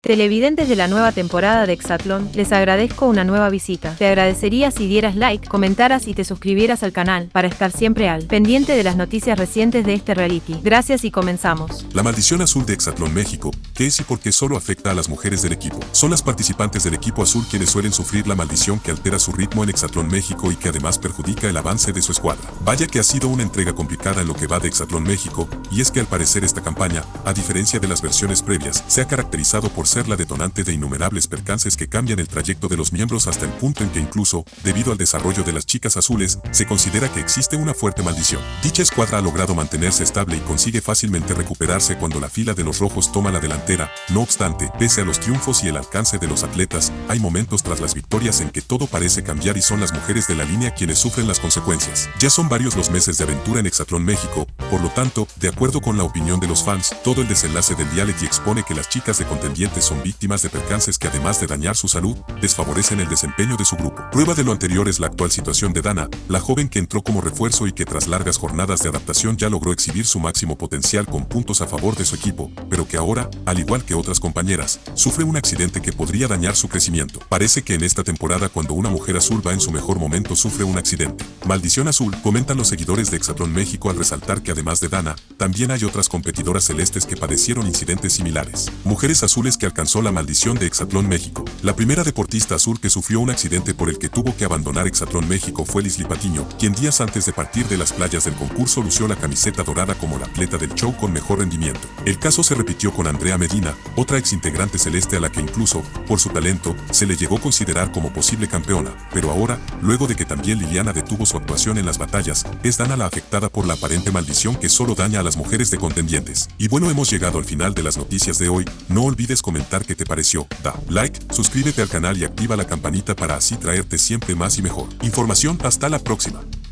Televidentes de la nueva temporada de Exatlón, les agradezco una nueva visita. Te agradecería si dieras like, comentaras y te suscribieras al canal para estar siempre al pendiente de las noticias recientes de este reality. Gracias y comenzamos. La maldición azul de Exatlón México, ¿qué es y por qué solo afecta a las mujeres del equipo? Son las participantes del equipo azul quienes suelen sufrir la maldición que altera su ritmo en Exatlón México y que además perjudica el avance de su escuadra. Vaya que ha sido una entrega complicada en lo que va de Exatlón México, y es que al parecer esta campaña, a diferencia de las versiones previas, se ha caracterizado por ser la detonante de innumerables percances que cambian el trayecto de los miembros hasta el punto en que incluso, debido al desarrollo de las chicas azules, se considera que existe una fuerte maldición. Dicha escuadra ha logrado mantenerse estable y consigue fácilmente recuperarse cuando la fila de los rojos toma la delantera. No obstante, pese a los triunfos y el alcance de los atletas, hay momentos tras las victorias en que todo parece cambiar y son las mujeres de la línea quienes sufren las consecuencias. Ya son varios los meses de aventura en Exatlón México, por lo tanto, de acuerdo con la opinión de los fans, todo el desenlace del reality expone que las chicas de contendientes son víctimas de percances que además de dañar su salud, desfavorecen el desempeño de su grupo. Prueba de lo anterior es la actual situación de Dana, la joven que entró como refuerzo y que tras largas jornadas de adaptación ya logró exhibir su máximo potencial con puntos a favor de su equipo, pero que ahora, al igual que otras compañeras, sufre un accidente que podría dañar su crecimiento. Parece que en esta temporada cuando una mujer azul va en su mejor momento sufre un accidente. Maldición azul, comentan los seguidores de Exatlón México al resaltar que además de Dana, también hay otras competidoras celestes que padecieron incidentes similares. Mujeres azules que alcanzó la maldición de Exatlón México. La primera deportista azul que sufrió un accidente por el que tuvo que abandonar Exatlón México fue Lisly Patiño, quien días antes de partir de las playas del concurso lució la camiseta dorada como la atleta del show con mejor rendimiento. El caso se repitió con Andrea Medina, otra exintegrante celeste a la que incluso, por su talento, se le llegó a considerar como posible campeona, pero ahora, luego de que también Liliana detuvo su actuación en las batallas, es Dana la afectada por la aparente maldición que solo daña a las mujeres de contendientes. Y bueno, hemos llegado al final de las noticias de hoy. No olvides comentar qué te pareció, da like, suscríbete al canal y activa la campanita para así traerte siempre más y mejor información. Hasta la próxima.